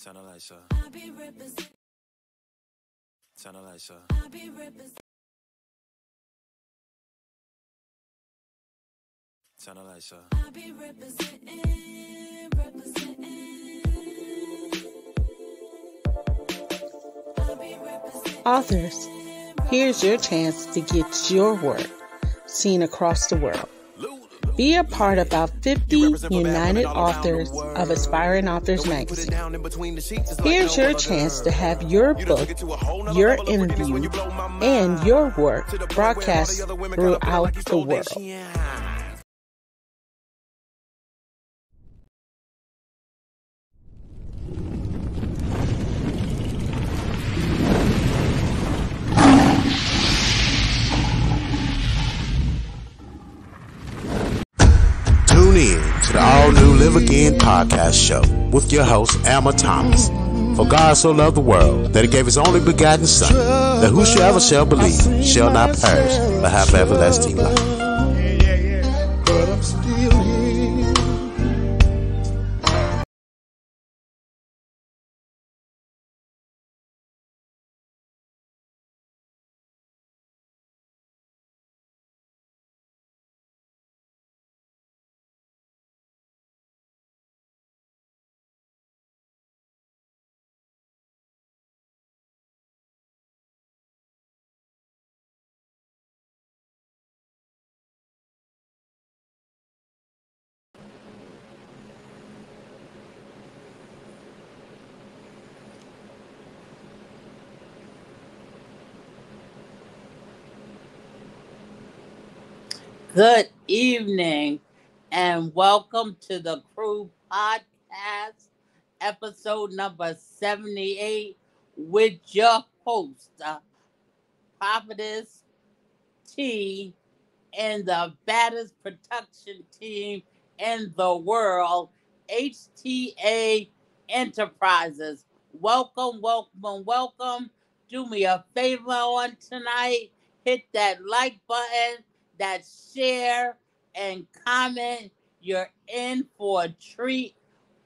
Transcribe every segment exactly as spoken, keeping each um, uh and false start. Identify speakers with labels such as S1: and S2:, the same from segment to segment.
S1: Turn the lights up.
S2: I be represent.
S1: Turn the lights up.
S2: I be represent.
S1: Turn the lights up.
S2: I be representing, representing. I be representing.
S3: Authors, here's your chance to get your work seen across the world. Be a part of our fifty United Authors of Aspiring Authors magazine. Here's your chance to have your book, your interview, and your work broadcast throughout the world.
S4: Tune in to the all-new Live Again podcast show with your host, Alma Thomas. For God so loved the world that he gave his only begotten Son, that whosoever shall believe shall not perish, but have everlasting life.
S5: But I'm still here.
S6: Good evening and welcome to the Crew Podcast, episode number seventy-eight, with your host, uh, Prophetess T, and the baddest production team in the world, H T A Enterprises. Welcome, welcome, welcome. Do me a favor on tonight. Hit that like button, that share, and comment. You're in for a treat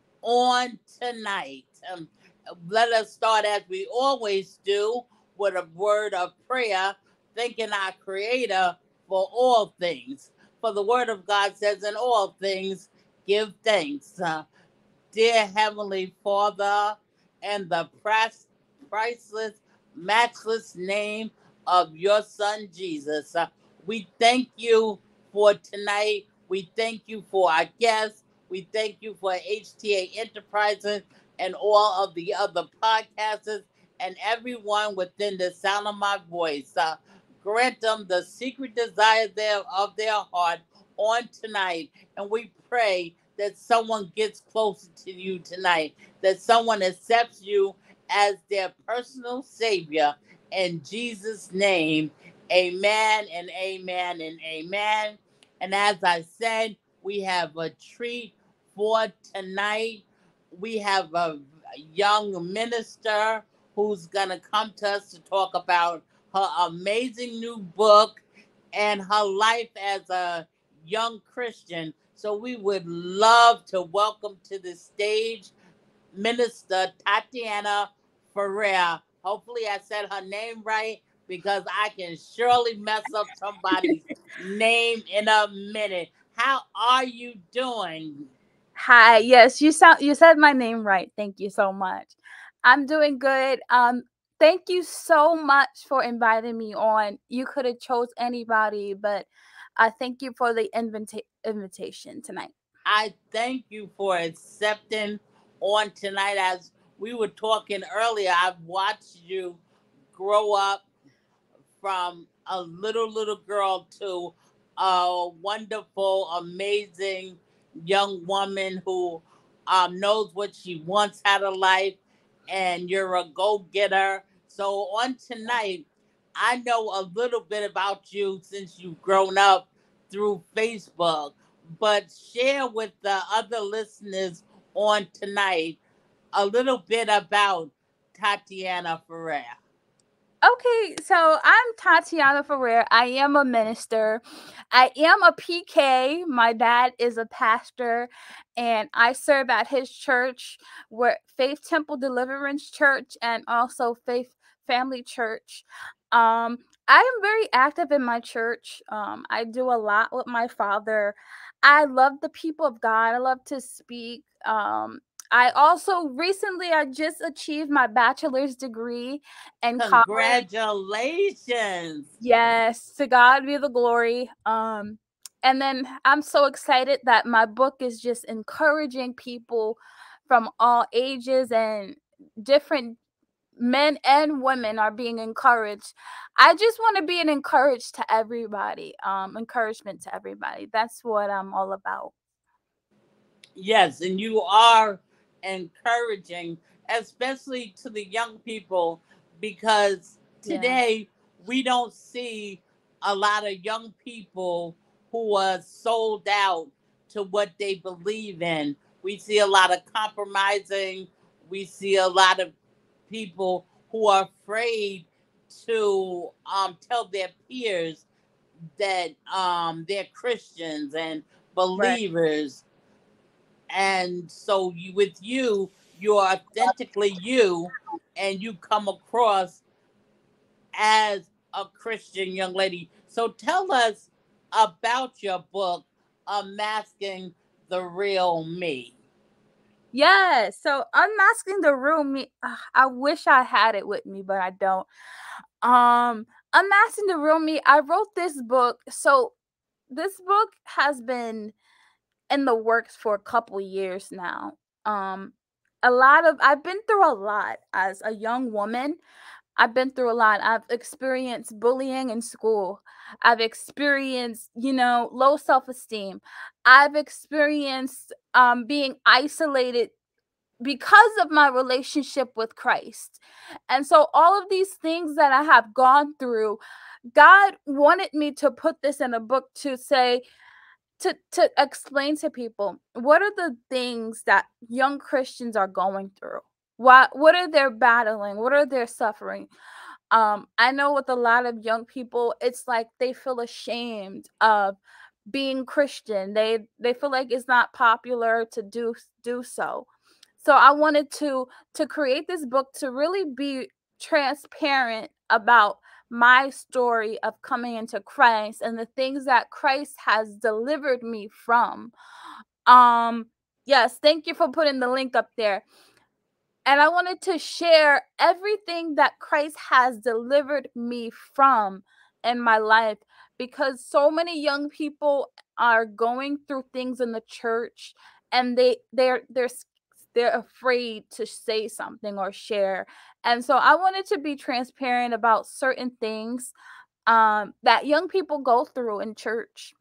S6: on tonight. Um, let us start as we always do with a word of prayer, thanking our Creator for all things. For the Word of God says, in all things, give thanks. Uh, dear Heavenly Father, and the price, priceless, matchless name of your Son, Jesus, uh, we thank you for tonight. We thank you for our guests. We thank you for H T A Enterprises and all of the other podcasters and everyone within the sound of my voice. Uh, grant them the secret desire there of their heart on tonight. And we pray that someone gets closer to you tonight, that someone accepts you as their personal Savior. In Jesus' name, amen and amen and amen. And as I said, we have a treat for tonight. We have a young minister who's going to come to us to talk about her amazing new book and her life as a young Christian. So we would love to welcome to the stage Minister Tatiana Ferrer. Hopefully I said her name right, because I can surely mess up somebody's name in a minute. How are you doing?
S7: Hi. Yes, you sound you said my name right. Thank you so much. I'm doing good. Um, thank you so much for inviting me on. You could have chose anybody, but I thank you for the invita- invitation tonight.
S6: I thank you for accepting on tonight. As we were talking earlier, I've watched you grow up from a little, little girl to a wonderful, amazing young woman who um, knows what she wants out of life, and you're a go-getter. So on tonight, I know a little bit about you since you've grown up through Facebook, but share with the other listeners on tonight a little bit about Tatiana Ferrer.
S7: Okay, so I'm Tatiana Ferrer. I am a minister. I am a P K. My dad is a pastor, and I serve at his church, where Faith Temple Deliverance Church and also Faith Family Church. Um, I am very active in my church. Um, I do a lot with my father. I love the people of God. I love to speak. Um, I also recently I just achieved my bachelor's degree in college.
S6: Congratulations.
S7: Yes, to God be the glory. Um, and then I'm so excited that my book is just encouraging people from all ages, and different men and women are being encouraged. I just want to be an encourage to everybody. Um, encouragement to everybody. That's what I'm all about.
S6: Yes, and you are encouraging, especially to the young people, because
S7: Yeah,
S6: today we don't see a lot of young people who are sold out to what they believe in. We see a lot of compromising. We see a lot of people who are afraid to um, tell their peers that um, they're Christians and
S7: right.
S6: believers. And so you, with you, you're authentically you, and you come across as a Christian young lady. So tell us about your book, Unmasking the Real Me.
S7: Yeah, so unmasking the room me ugh, I wish I had it with me, but I don't. Um Unmasking the real me, I wrote this book. So this book has been in the works for a couple years now. Um a lot of I've been through a lot as a young woman. I've been through a lot. I've experienced bullying in school. I've experienced, you know, low self-esteem. I've experienced um being isolated because of my relationship with Christ. And so all of these things that I have gone through, God wanted me to put this in a book to say, to to explain to people, what are the things that young Christians are going through? What what are they battling? What are they suffering? Um I know with a lot of young people, it's like they feel ashamed of being Christian. They they feel like it's not popular to do do so. So I wanted to to create this book to really be transparent about my story of coming into Christ and the things that Christ has delivered me from. Um yes, thank you for putting the link up there. And I wanted to share everything that Christ has delivered me from in my life, because so many young people are going through things in the church, and they they're they're s- they're afraid to say something or share. And so I wanted to be transparent about certain things um that young people go through in church.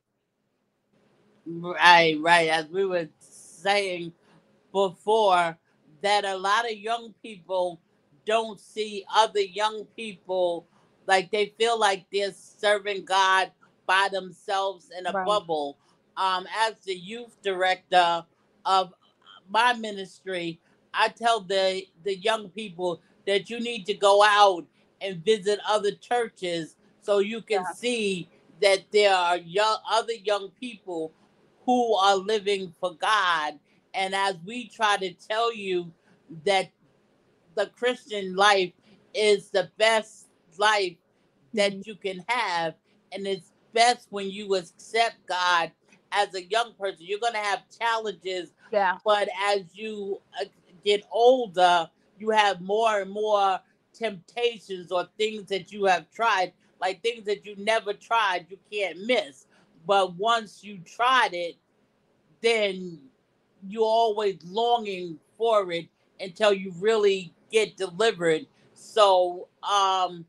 S6: Right, right. As we were saying before, that a lot of young people don't see other young people, like they feel like they're serving God by themselves in a
S7: Right.
S6: bubble. Um, as the youth director of my ministry, I tell the the young people that you need to go out and visit other churches so you can
S7: Yeah.
S6: see that there are young, other young people who are living for God. And as we try to tell you that the Christian life is the best life
S7: Mhm.
S6: that you can have, and it's best when you accept God as a young person. You're going to have challenges,
S7: Yeah.
S6: but as you uh, get older, you have more and more temptations or things that you have tried, like things that you never tried, you can't miss. But once you tried it, then you're always longing for it until you really get delivered. So, um,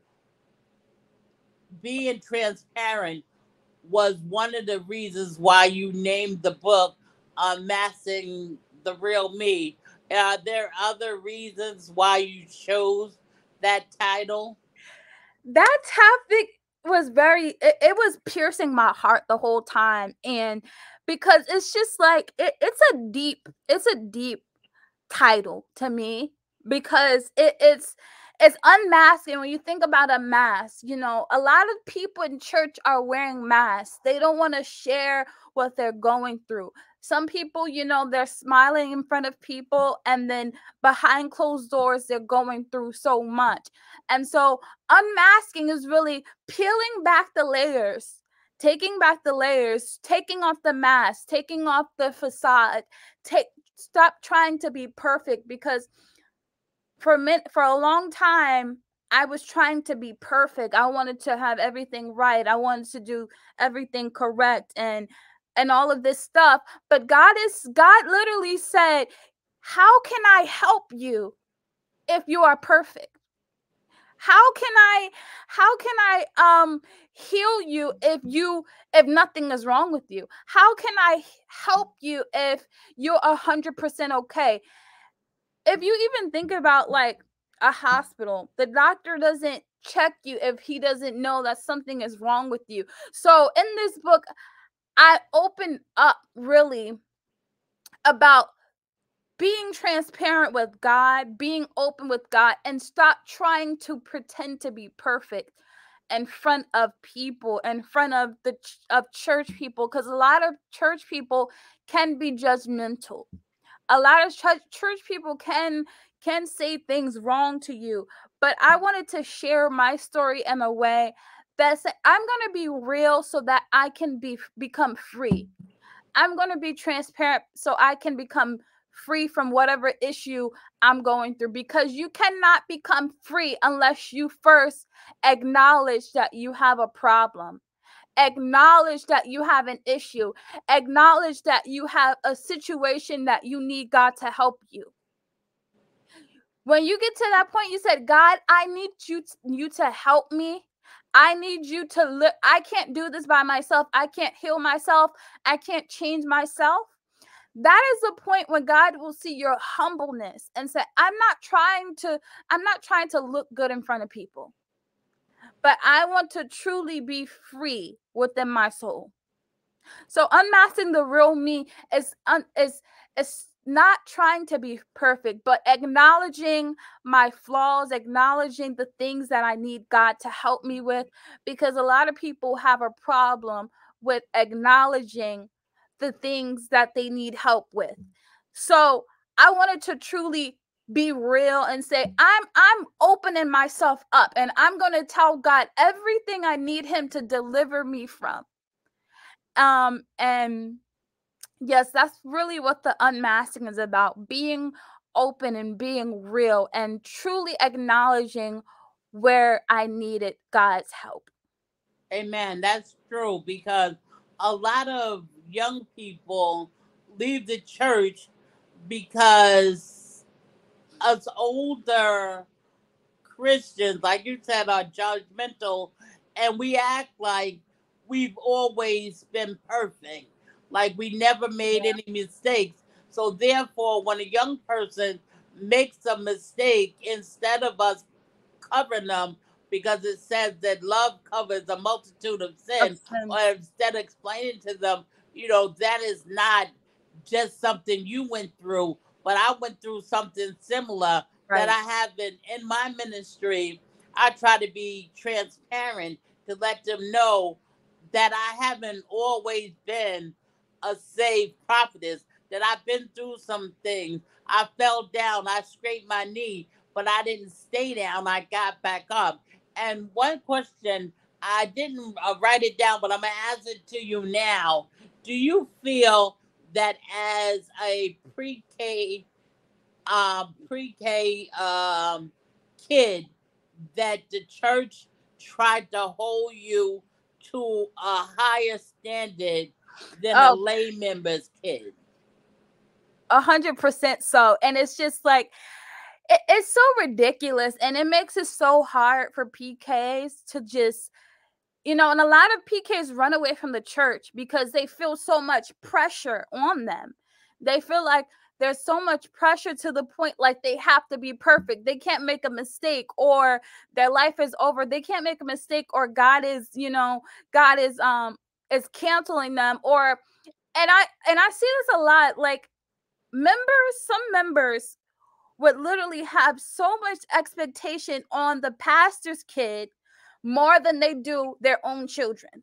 S6: being transparent was one of the reasons why you named the book Unmasking the Real Me. Are there other reasons why you chose that title?
S7: That topic was very it, it was piercing my heart the whole time. And because it's just like it, it's a deep it's a deep title to me, because it, it's it's unmasking. When you think about a mask, you know, a lot of people in church are wearing masks. They don't want to share what they're going through. Some people, you know, they're smiling in front of people, and then behind closed doors, they're going through so much. And so unmasking is really peeling back the layers, taking back the layers, taking off the mask, taking off the facade. Take Stop trying to be perfect, because for min- for a long time I was trying to be perfect. I wanted to have everything right. I wanted to do everything correct, and and all of this stuff. But God is God literally said, "How can I help you if you are perfect? How can I how can I um heal you if you if nothing is wrong with you? How can I help you if you're a hundred percent okay?" If you even think about like a hospital, the doctor doesn't check you if he doesn't know that something is wrong with you. So in this book, I open up really about being transparent with God, being open with God, and stop trying to pretend to be perfect in front of people, in front of the ch- of church people, because a lot of church people can be judgmental. A lot of church, church people can can say things wrong to you. But I wanted to share my story in a way that say, I'm going to be real so that I can be become free. I'm going to be transparent so I can become free from whatever issue I'm going through, because you cannot become free unless you first acknowledge that you have a problem, acknowledge that you have an issue, acknowledge that you have a situation that you need God to help you. When you get to that point, you said, God, I need you to, you to help me. I need you to live. I can't do this by myself. I can't heal myself. I can't change myself. That is the point when God will see your humbleness and say, I'm not trying to, I'm not trying to look good in front of people, but I want to truly be free within my soul. So unmasking the real me is un, is is not trying to be perfect, but acknowledging my flaws, acknowledging the things that I need God to help me with, because a lot of people have a problem with acknowledging the things that they need help with. So I wanted to truly be real and say, I'm I'm opening myself up, and I'm going to tell God everything I need him to deliver me from. Um, and yes, that's really what the unmasking is about, being open and being real and truly acknowledging where I needed God's help.
S6: Amen. That's true, because a lot of young people leave the church because us older Christians, like you said, are judgmental, and we act like we've always been perfect, like we never made any mistakes. So therefore, when a young person makes a mistake, instead of us covering them, because it says that love covers a multitude of
S7: Of
S6: sin, or
S7: sins.
S6: instead of explaining to them, you know, that is not just something you went through, but I went through something similar that
S7: Right.
S6: I have been in my ministry. I try to be transparent to let them know that I haven't always been a saved prophetess, that I've been through some things. I fell down, I scraped my knee, but I didn't stay down. I got back up. And one question, I didn't uh, write it down, but I'm going to ask it to you now. Do you feel that as a pre-K, um, pre-K um, kid, that the church tried to hold you to a higher standard than a
S7: Oh,
S6: lay member's kid?
S7: a hundred percent so. And it's just like, it, it's so ridiculous, and it makes it so hard for P Ks to just, you know, and a lot of P Ks run away from the church because they feel so much pressure on them. They feel like there's so much pressure to the point like they have to be perfect. They can't make a mistake, or their life is over. They can't make a mistake, or God is, you know, God is um is canceling them, or and I and I see this a lot, like members, some members would literally have so much expectation on the pastor's kid more than they do their own children.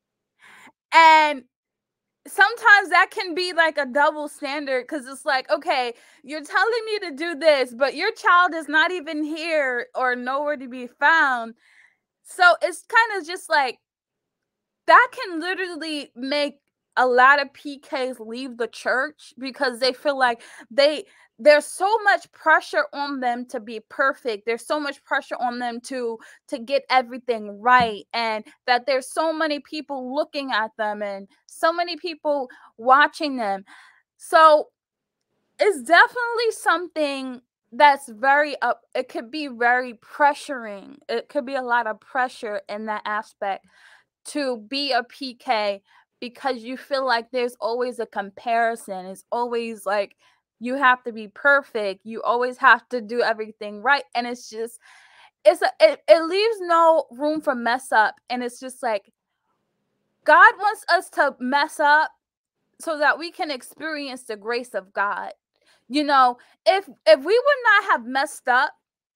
S7: And sometimes that can be like a double standard, because it's like, okay, you're telling me to do this, but your child is not even here or nowhere to be found. So it's kind of just like, that can literally make a lot of P Ks leave the church, because they feel like they there's so much pressure on them to be perfect. There's so much pressure on them to to get everything right, and that there's so many people looking at them and so many people watching them. So it's definitely something that's very up it could be very pressuring. It could be a lot of pressure in that aspect to be a P K, because you feel like there's always a comparison. It's always like you have to be perfect. You always have to do everything right. And it's just, it's a, it, it leaves no room for mess up. And it's just like, God wants us to mess up so that we can experience the grace of God. You know, if if we would not have messed up,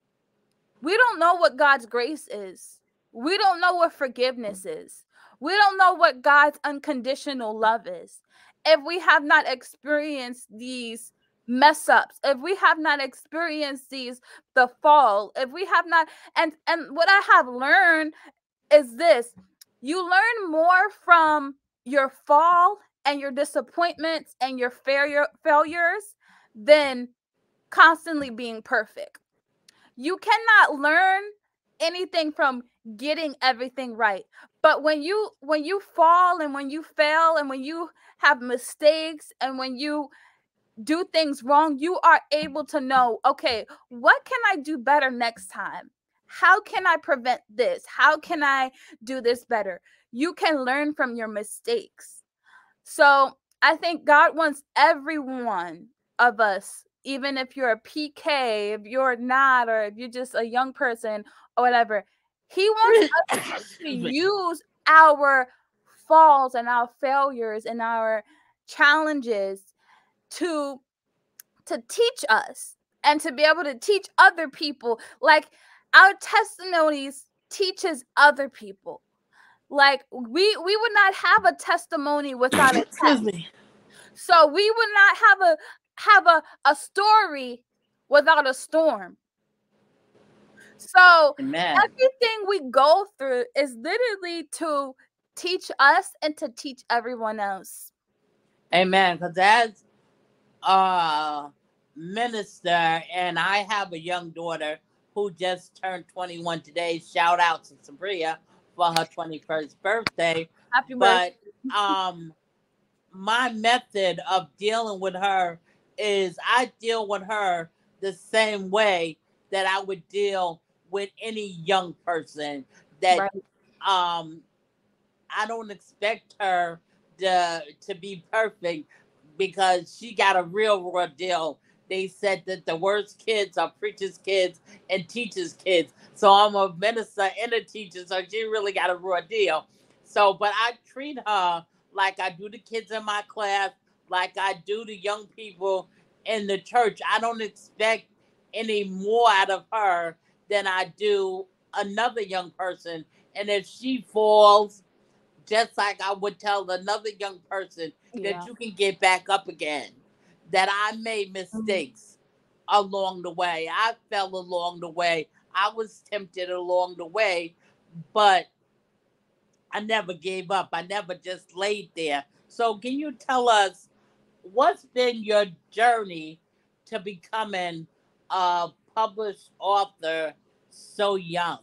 S7: we don't know what God's grace is. We don't know what forgiveness is. We don't know what God's unconditional love is. If we have not experienced these mess ups, if we have not experienced these the fall, if we have not, and and what I have learned is this: you learn more from your fall and your disappointments and your failure failures than constantly being perfect. You cannot learn anything from getting everything right. But when you when you fall and when you fail and when you have mistakes and when you do things wrong, you are able to know, okay, what can I do better next time? How can I prevent this? How can I do this better? You can learn from your mistakes. So I think God wants every one of us, even if you're a P K, if you're not, or if you're just a young person or whatever, He wants us to
S6: Excuse me.
S7: use our falls and our failures and our challenges to to teach us and to be able to teach other people. Like, our testimonies teaches other people. Like, we we would not have a testimony without a
S6: Excuse
S7: test.
S6: me.
S7: So we would not have a have a, a story without a storm. So
S6: Amen.
S7: everything we go through is literally to teach us and to teach everyone else.
S6: Amen. Because as a minister, and I have a young daughter who just turned twenty-one today. Shout out to Sabria for her twenty-first birthday.
S7: Happy birthday.
S6: But um, my method of dealing with her is I deal with her the same way that I would deal with any young person. That
S7: Right.
S6: um I don't expect her to to be perfect, because she got a real raw deal. They said that the worst kids are preachers' kids and teachers' kids. So I'm a minister and a teacher, so she really got a raw deal. So, but I treat her like I do the kids in my class, like I do the young people in the church. I don't expect any more out of her than I do another young person. And if she falls, just like I would tell another young person that
S7: Yeah.
S6: you can get back up again, that I made mistakes along the way. I fell along the way. I was tempted along the way, but I never gave up. I never just laid there. So, can you tell us what's been your journey to becoming a published author so young?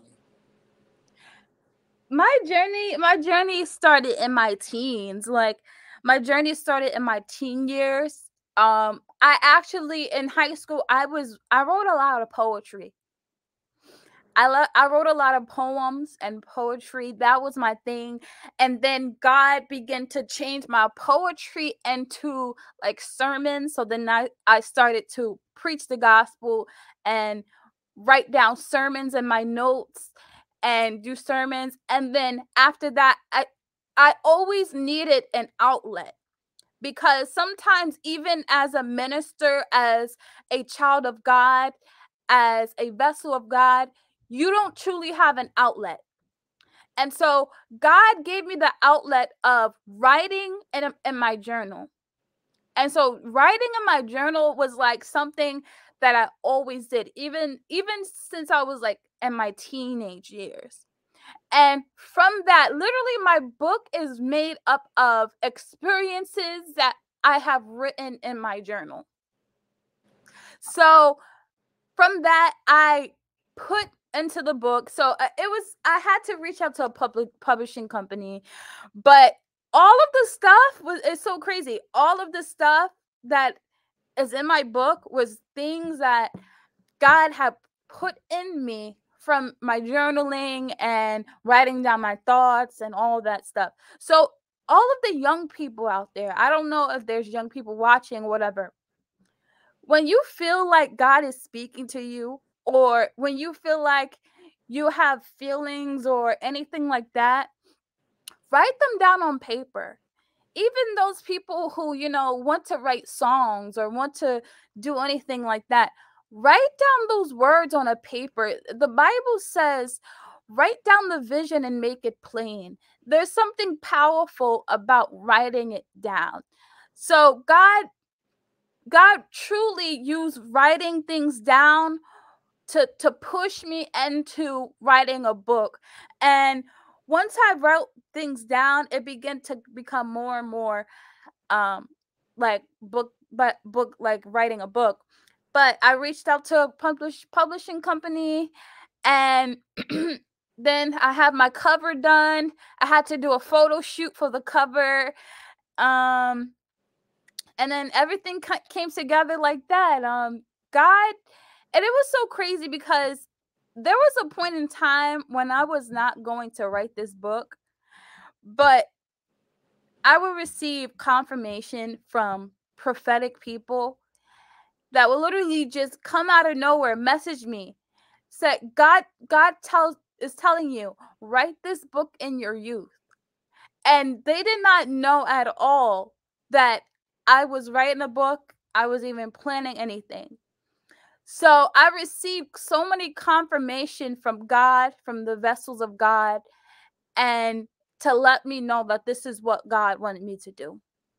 S7: My journey, my journey started in my teens. Like, my journey started in my teen years. Um, I actually in high school I was I wrote a lot of poetry. I lo- I wrote a lot of poems and poetry. That was my thing. And then God began to change my poetry into like sermons. So then I, I started to preach the gospel and write down sermons in my notes and do sermons. And then after that, I I always needed an outlet, because sometimes, even as a minister, as a child of God, as a vessel of God, you don't truly have an outlet. And so God gave me the outlet of writing in, in my journal. And so writing in my journal was like something that I always did, even even since I was like in my teenage years. And from that, literally my book is made up of experiences that I have written in my journal. So from that, I put into the book. So uh, it was, I had to reach out to a public publishing company, but all of the stuff was, it's so crazy. All of the stuff that is in my book was things that God had put in me from my journaling and writing down my thoughts and all that stuff. So all of the young people out there, I don't know if there's young people watching, whatever. When you feel like God is speaking to you, or when you feel like you have feelings or anything like that, write them down on paper. Even those people who, you know, want to write songs or want to do anything like that, write down those words on a paper. The Bible says, write down the vision and make it plain. There's something powerful about writing it down. So God, God truly used writing things down to, to push me into writing a book. And once I wrote things down, it began to become more and more um like book but book like writing a book. But I reached out to a publish publishing company, and then I had my cover done. I had to do a photo shoot for the cover. Um and then everything ca- came together like that. Um God, and it was so crazy because there was a point in time when I was not going to write this book, but I would receive confirmation from prophetic people that will literally just come out of nowhere, message me, say, God, God tells is telling you, write this book in your youth. And they did not know at all that I was writing a book. I was even planning anything. So I received so many confirmation from God, from the vessels of God, and to let me know that this is what God wanted me to do.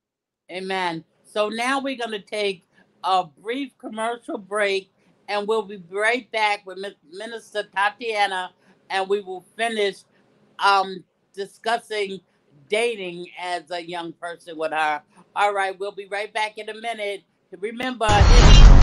S6: Amen. So now we're going to take a brief commercial break, and we'll be right back with Minister Tatiana, and we will finish um, discussing dating as a young person with her. All right, we'll be right back in a minute. Remember, hit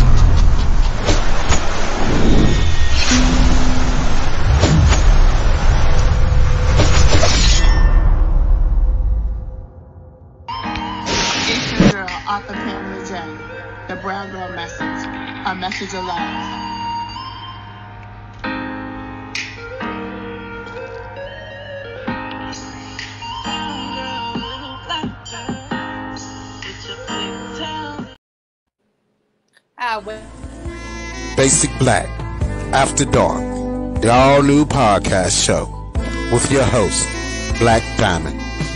S3: It's your girl, author Pamela J. The Brown Girl Message. A message of love.
S6: highway.
S4: Basic Black, After Dark, the all new podcast show with your host, Black Diamond.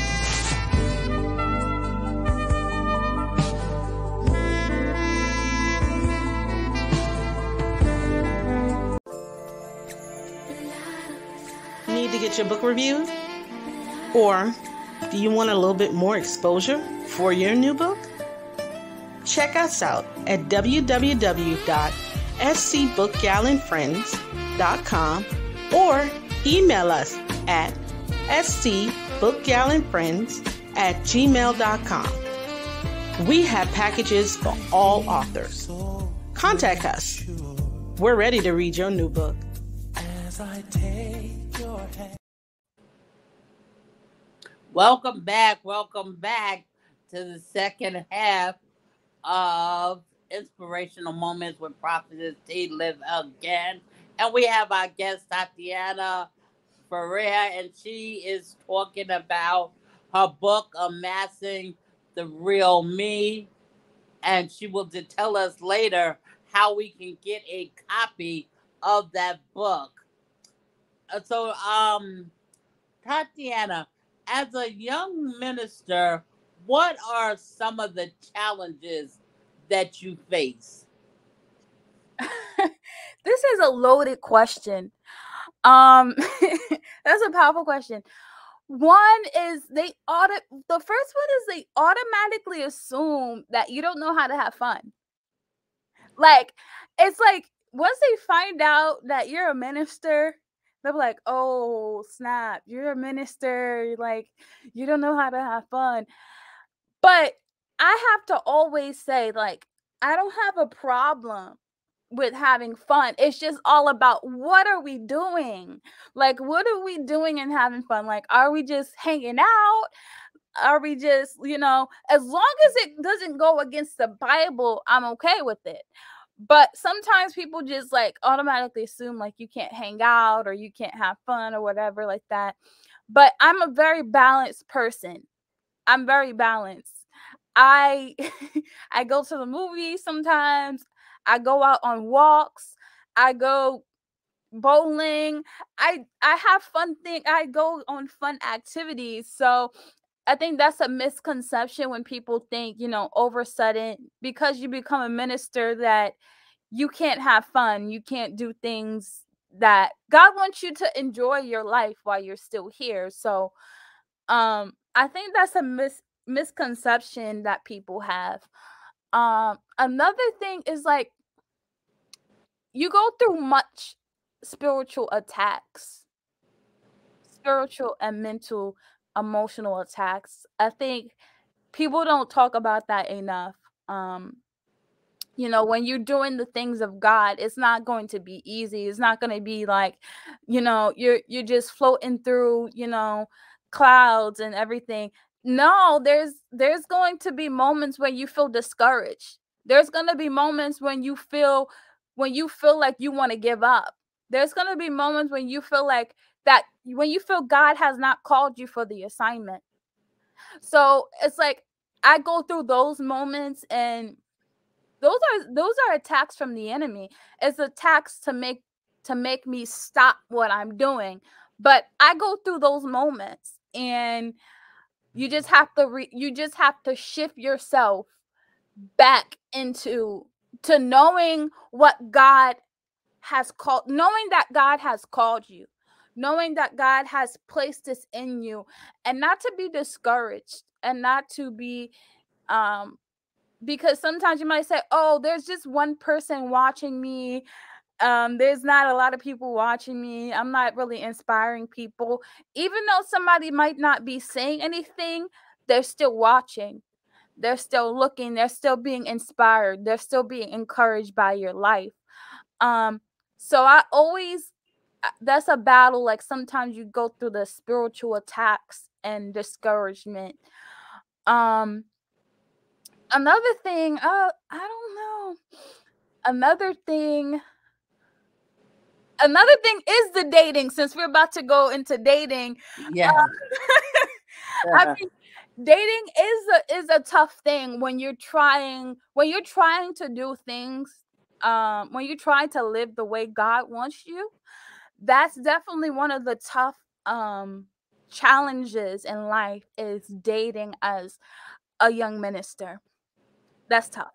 S3: Need to get your book reviewed? Or do you want a little bit more exposure for your new book? Check us out at w w w dot s c book gal and friends dot com or email us at s c book gal and friends at gmail dot com. We have packages for all authors. Contact us. We're ready to read your new book.
S1: As I take your hand.
S6: Welcome back. Welcome back to the second half of Inspirational Moments with Prophetess T. Live Again. And we have our guest, Tatiana Ferrer, and she is talking about her book, Amassing the Real Me. And she will tell us later how we can get a copy of that book. Uh, So, um, Tatiana, as a young minister, what are some of the challenges that you face?
S7: This is a loaded question. Um, that's a powerful question. One is they auto the first one is they automatically assume that you don't know how to have fun. Like, it's like once they find out that you're a minister, they'll be like, "Oh, snap, you're a minister, like you don't know how to have fun." But I have to always say, like, I don't have a problem with having fun. It's just all about what are we doing? Like, what are we doing and having fun? Like, are we just hanging out? Are we just, you know, as long as it doesn't go against the Bible, I'm okay with it. But sometimes people just like automatically assume like you can't hang out or you can't have fun or whatever like that. But I'm a very balanced person. I'm very balanced. I I go to the movies sometimes. I go out on walks. I go bowling. I I have fun thing. I go on fun activities. So I think that's a misconception when people think, you know, over sudden because you become a minister that you can't have fun. You can't do things that God wants you to enjoy your life while you're still here. So um I think that's a mis- misconception that people have. Um another thing is like you go through much spiritual attacks, spiritual and mental emotional attacks. I think people don't talk about that enough. Um you know, when you're doing the things of God, it's not going to be easy. It's not going to be like, you know, you're you're just floating through, you know, clouds and everything. No, there's there's going to be moments when you feel discouraged. There's going to be moments when you feel when you feel like you want to give up. There's going to be moments when you feel like that when you feel God has not called you for the assignment. So, it's like I go through those moments and those are those are attacks from the enemy. It's attacks to make to make me stop what I'm doing. But I go through those moments and you just have to re- you just have to shift yourself back into to knowing what God has called knowing that God has called you. Knowing that God has placed this in you and not to be discouraged and not to be um because sometimes you might say, "Oh, there's just one person watching me. Um, there's not a lot of people watching me. I'm not really inspiring people." Even though somebody might not be saying anything, they're still watching. They're still looking. They're still being inspired. They're still being encouraged by your life. Um, so I always uh, that's a battle. Like sometimes you go through the spiritual attacks and discouragement. Um, Another thing, uh, I don't know. Another thing, another thing is the dating. Since we're about to go into dating,
S6: Yeah.
S7: I mean, dating is a is a tough thing when you're trying when you're trying to do things. Um, when you're trying to live the way God wants you, that's definitely one of the tough um challenges in life is dating as a young minister. That's tough.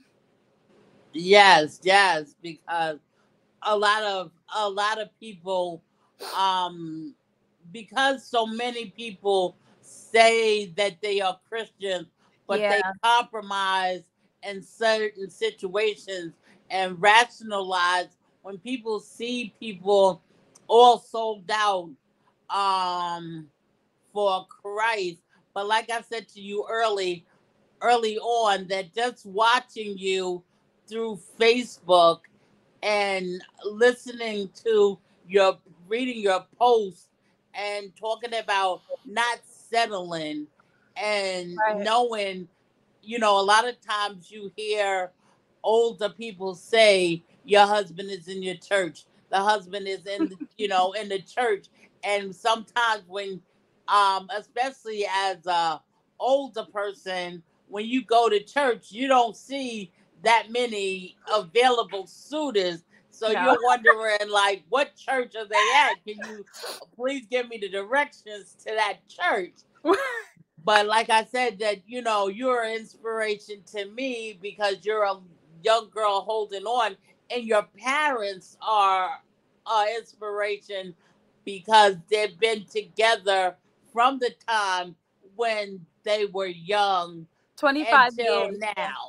S6: Yes, yes, because a lot of a lot of people um because so many people say that they are Christians, but
S7: Yeah,
S6: they compromise in certain situations and rationalize when people see people all sold out um for Christ. But like I said to you early early on, that just watching you through Facebook and listening to your reading your posts and talking about not settling and
S7: right.
S6: knowing, you know, a lot of times you hear older people say your husband is in your church, the husband is in the, you know, in the church. And sometimes when um especially as a older person, when you go to church you don't see that many available suitors. So
S7: No.
S6: you're wondering, like, what church are they at? Can you please give me the directions to that church? But like I said, that you know, you're an inspiration to me because you're a young girl holding on, and your parents are an inspiration because they've been together from the time when they were young
S7: twenty-five
S6: until
S7: years. Yeah.
S6: now.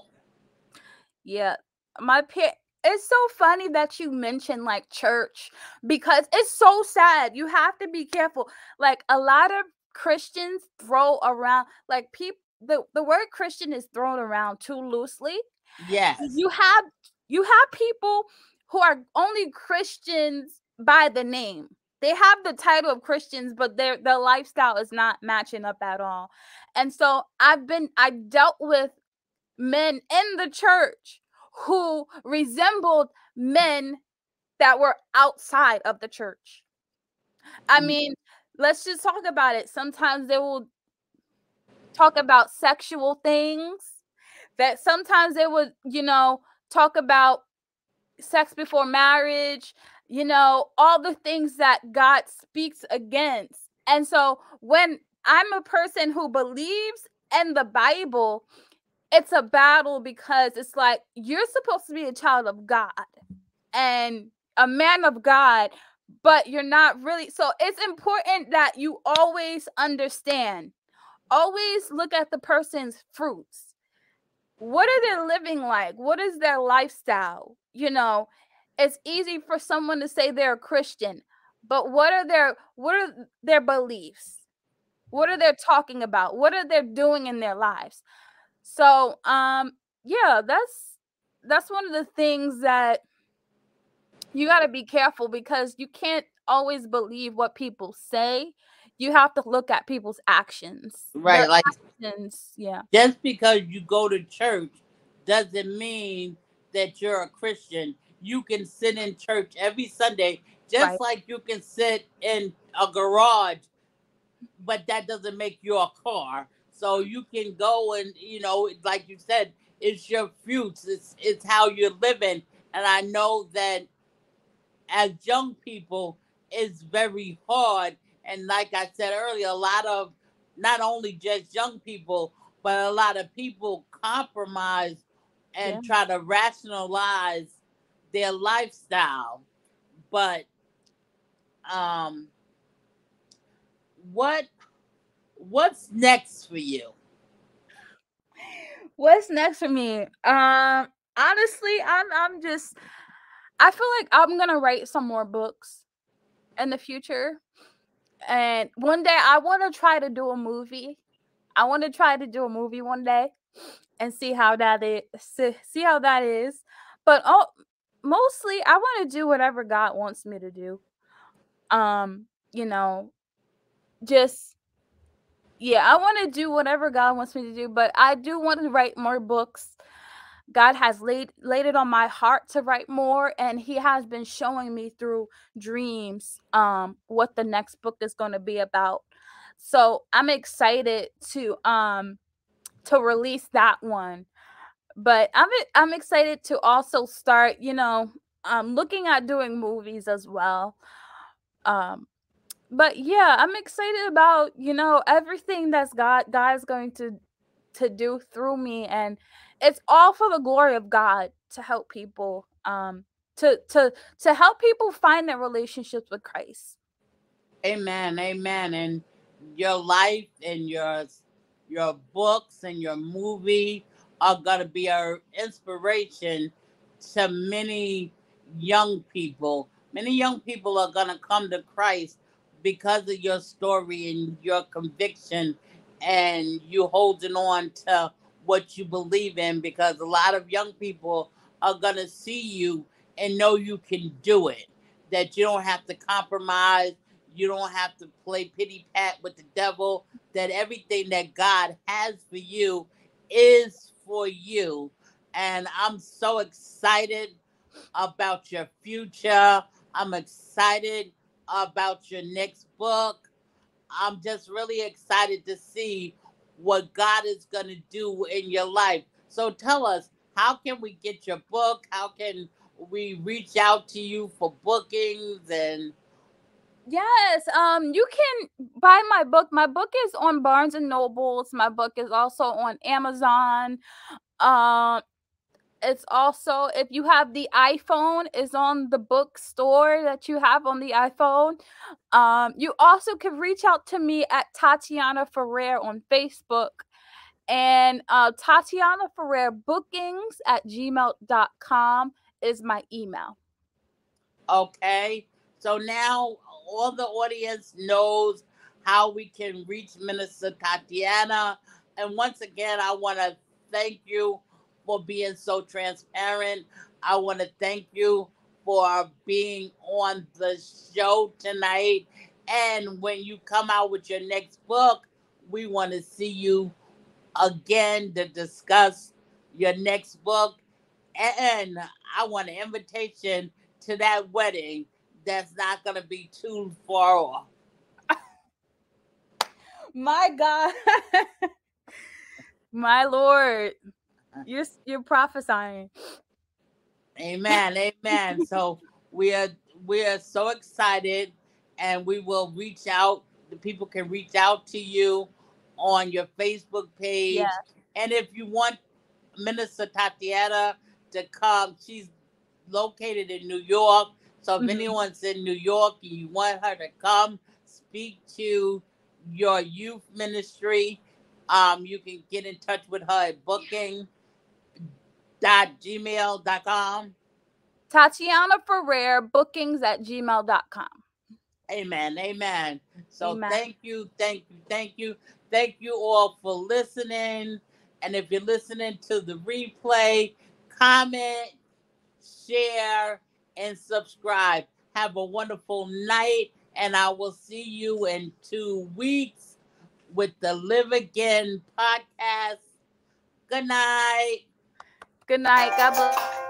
S7: Yeah. My pa- it's so funny that you mentioned like church because it's so sad. You have to be careful. Like a lot of Christians throw around like people the, the word Christian is thrown around too loosely.
S6: Yes,
S7: You have you have people who are only Christians by the name. They have the title of Christians, but their their lifestyle is not matching up at all. And so I've been I dealt with men in the church who resembled men that were outside of the church. I mean, let's just talk about it. Sometimes they will talk about sexual things, that sometimes they would, you know, talk about sex before marriage, you know, all the things that God speaks against. And so when I'm a person who believes in the Bible, it's a battle because it's like you're supposed to be a child of God and a man of God, but you're not really. So it's important that you always understand, always look at the person's fruits. What are they living like? What is their lifestyle? You know, it's easy for someone to say they're a Christian, but what are their what are their beliefs? What are they talking about? What are they doing in their lives? So, um, yeah, that's that's one of the things that you got to be careful because you can't always believe what people say. You have to look at people's actions. Their
S6: right. Like
S7: actions, yeah,
S6: just because you go to church doesn't mean that you're a Christian. You can sit in church every Sunday,
S7: right.
S6: just like you can sit in a garage, but that doesn't make you a car. So you can go and, you know, like you said, it's your fruits, it's, it's how you're living. And I know that as young people, it's very hard. And like I said earlier, a lot of not only just young people, but a lot of people compromise
S7: Yeah.
S6: and try to rationalize their lifestyle. But um, what what's next for you?
S7: What's next for me? Um, honestly, I'm I'm just I feel like I'm gonna write some more books in the future. And one day I want to try to do a movie. I want to try to do a movie one day and see how that is. See see how that is. But all, mostly, I want to do whatever God wants me to do. Um, you know, just yeah, I want to do whatever God wants me to do. But I do want to write more books. God has laid laid it on my heart to write more, and He has been showing me through dreams um what the next book is going to be about. So I'm excited to um to release that one. But I'm e- I'm excited to also start, you know, um looking at doing movies as well. Um but yeah, I'm excited about, you know, everything that's God God's going to to do through me, and it's all for the glory of God to help people um to to to help people find their relationships with Christ.
S6: Amen, amen. And your life and your your books and your movie are gonna be an inspiration to many young people. Many young people are gonna come to Christ because of your story and your conviction and you holding on to what you believe in. Because a lot of young people are gonna see you and know you can do it. That you don't have to compromise, you don't have to play pity pat with the devil, that everything that God has for you is for you. And I'm so excited about your future. I'm excited about your next book. I'm just really excited to see what God is going to do in your life. So tell us, how can we get your book? How can we reach out to you for bookings and
S7: Yes, um, you can buy my book. My book is on Barnes and Nobles. My book is also on Amazon. Um, it's also, if you have the iPhone, is on the bookstore that you have on the iPhone. Um, you also can reach out to me at Tatiana Ferrer on Facebook, and uh, Tatiana Ferrer Bookings at gmail dot com is my email.
S6: Okay. So now all the audience knows how we can reach Minister Tatiana. And once again, I want to thank you for being so transparent. I want to thank you for being on the show tonight. And when you come out with your next book, we want to see you again to discuss your next book. And I want an invitation to that wedding that's not going to be too far off.
S7: My God. My Lord. You're you're prophesying.
S6: Amen. Amen. So we are we are so excited, and we will reach out. The people can reach out to you on your Facebook page.
S7: Yeah.
S6: And if you want Minister Tatiana to come, she's located in New York. So if
S7: Mhm.
S6: anyone's in New York and you want her to come speak to your youth ministry, um, you can get in touch with her at booking dot gmail dot com.
S7: Tatiana Ferrer Bookings at gmail dot com.
S6: Amen. Amen. So
S7: Amen.
S6: thank you, thank you, thank you, thank you all for listening. And if you're listening to the replay, comment, share, and subscribe. Have a wonderful night, and I will see you in two weeks with the Live Again podcast. Good night.
S7: Good night. God bless.